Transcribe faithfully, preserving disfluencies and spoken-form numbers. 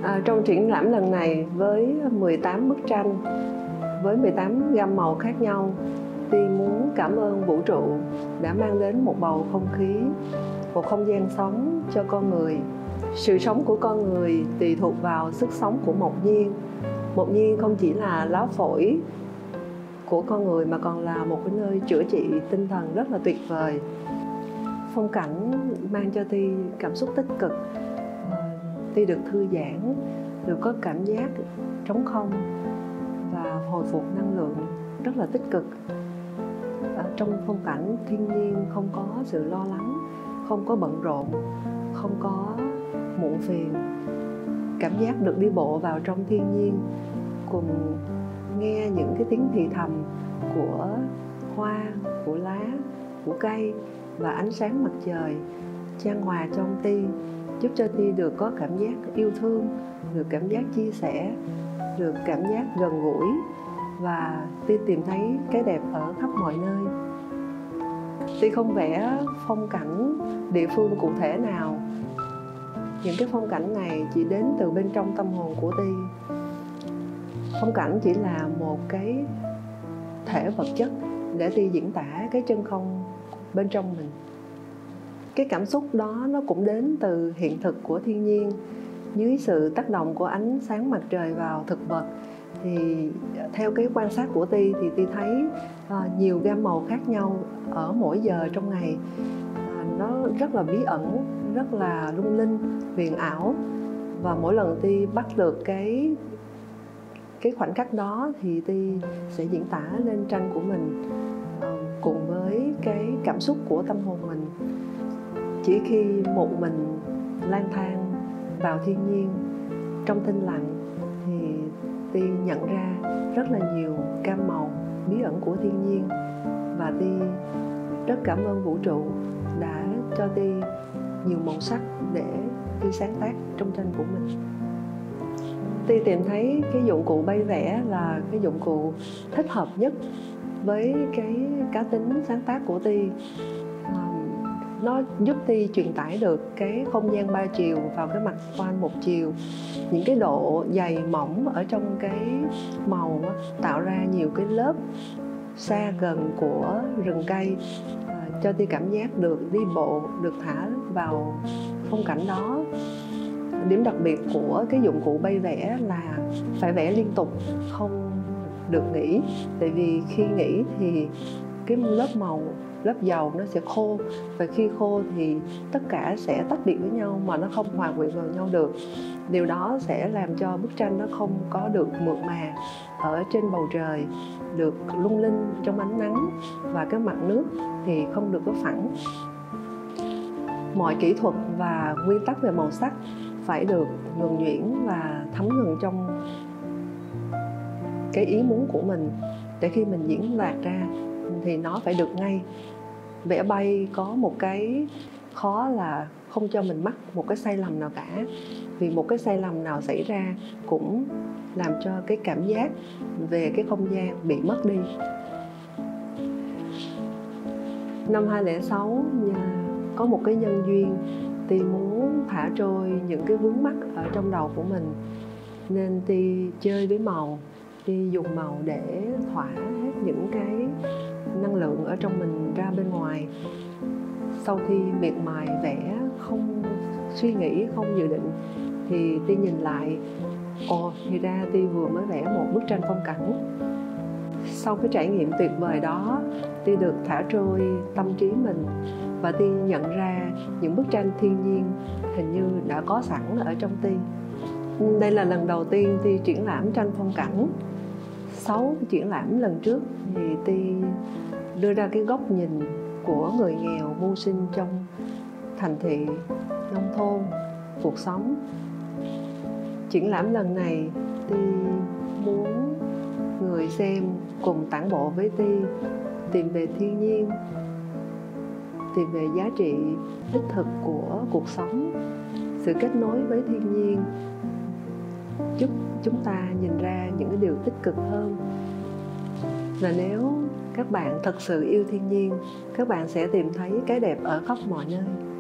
À, trong triển lãm lần này với mười tám bức tranh, với mười tám gam màu khác nhau, Ti muốn cảm ơn vũ trụ đã mang đến một bầu không khí, một không gian sống cho con người. Sự sống của con người tùy thuộc vào sức sống của mộc nhiên. Mộc nhiên không chỉ là lá phổi của con người mà còn là một cái nơi chữa trị tinh thần rất là tuyệt vời. Phong cảnh mang cho Ti cảm xúc tích cực. Ti được thư giãn, được có cảm giác trống không và hồi phục năng lượng rất là tích cực. Ở trong phong cảnh thiên nhiên không có sự lo lắng, không có bận rộn, không có muộn phiền. Cảm giác được đi bộ vào trong thiên nhiên, cùng nghe những cái tiếng thì thầm của hoa, của lá, của cây và ánh sáng mặt trời chan hòa trong Ti, giúp cho Ti được có cảm giác yêu thương, được cảm giác chia sẻ, được cảm giác gần gũi, và Ti tìm thấy cái đẹp ở khắp mọi nơi. Ti không vẽ phong cảnh địa phương cụ thể nào. Những cái phong cảnh này chỉ đến từ bên trong tâm hồn của Ti. Phong cảnh chỉ là một cái thể vật chất để Ti diễn tả cái chân không bên trong mình. Cái cảm xúc đó nó cũng đến từ hiện thực của thiên nhiên. Dưới sự tác động của ánh sáng mặt trời vào thực vật, thì theo cái quan sát của Ti thì Ti thấy uh, nhiều gam màu khác nhau ở mỗi giờ trong ngày. Uh, nó rất là bí ẩn, rất là lung linh, huyền ảo. Và mỗi lần Ti bắt được cái cái khoảnh khắc đó thì Ti sẽ diễn tả lên tranh của mình uh, cùng với cái cảm xúc của tâm hồn mình. Chỉ khi một mình lang thang vào thiên nhiên trong thinh lặng thì Ti nhận ra rất là nhiều gam màu bí ẩn của thiên nhiên, và Ti rất cảm ơn vũ trụ đã cho Ti nhiều màu sắc để Ti sáng tác trong tranh của mình. Ti tìm thấy cái dụng cụ bay vẽ là cái dụng cụ thích hợp nhất với cái cá tính sáng tác của Ti. Nó giúp Ti truyền tải được cái không gian ba chiều vào cái mặt quan một chiều. Những cái độ dày mỏng ở trong cái màu tạo ra nhiều cái lớp xa gần của rừng cây, cho Ti cảm giác được đi bộ, được thả vào phong cảnh đó. Điểm đặc biệt của cái dụng cụ bay vẽ là phải vẽ liên tục, không được nghỉ. Tại vì khi nghỉ thì cái lớp màu, lớp dầu nó sẽ khô, và khi khô thì tất cả sẽ tách biệt với nhau mà nó không hòa quyện vào nhau được. Điều đó sẽ làm cho bức tranh nó không có được mượt mà ở trên bầu trời, được lung linh trong ánh nắng, và cái mặt nước thì không được có phẳng. Mọi kỹ thuật và nguyên tắc về màu sắc phải được nhuần nhuyễn và thấm nhuần trong cái ý muốn của mình, để khi mình diễn đạt ra thì nó phải được ngay. Vẽ bay có một cái khó là không cho mình mắc một cái sai lầm nào cả, vì một cái sai lầm nào xảy ra cũng làm cho cái cảm giác về cái không gian bị mất đi. Năm hai không không sáu có một cái nhân duyên, Ti muốn thả trôi những cái vướng mắc ở trong đầu của mình, nên Ti chơi với màu. Ti dùng màu để thỏa hết những cái năng lượng ở trong mình ra bên ngoài. Sau khi miệt mài vẽ, không suy nghĩ, không dự định, thì Ti nhìn lại, ồ, thì ra Ti vừa mới vẽ một bức tranh phong cảnh. Sau cái trải nghiệm tuyệt vời đó, Ti được thả trôi tâm trí mình, và Ti nhận ra những bức tranh thiên nhiên hình như đã có sẵn ở trong Ti. Đây là lần đầu tiên Ti triển lãm tranh phong cảnh. Sáu triển lãm lần trước thì Ti đưa ra cái góc nhìn của người nghèo mưu sinh trong thành thị, nông thôn, cuộc sống. Triển lãm lần này Ti muốn người xem cùng tản bộ với Ti, tìm về thiên nhiên, tìm về giá trị đích thực của cuộc sống, sự kết nối với thiên nhiên, giúp chúng ta nhìn ra những cái điều tích cực hơn. Và nếu các bạn thật sự yêu thiên nhiên, các bạn sẽ tìm thấy cái đẹp ở khắp mọi nơi.